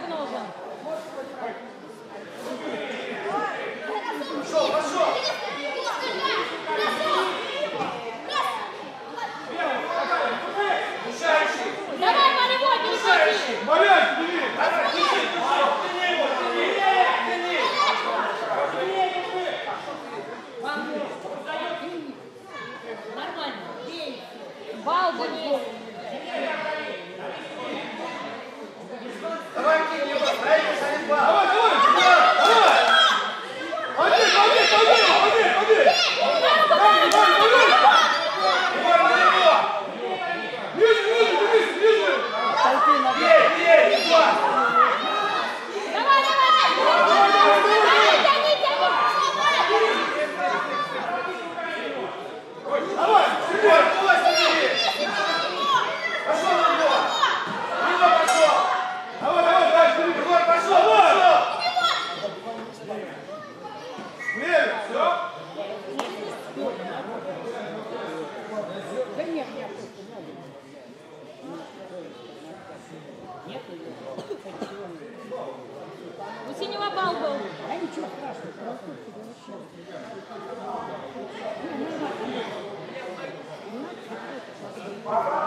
Круг нужен. Пошел, пошел! Давай, волевой, переходи! Валяй, бери! Нормально. Бал гони. Давай, кинь его, правильно, шарик бал! Давай, давай! Давай! Один! Ниже! Бей, Иван! Давай! Тяни! Давай! Пошел на него! Дима пошел! Давай! Егор, пошел! Время! Все? У синего бал был. Пора!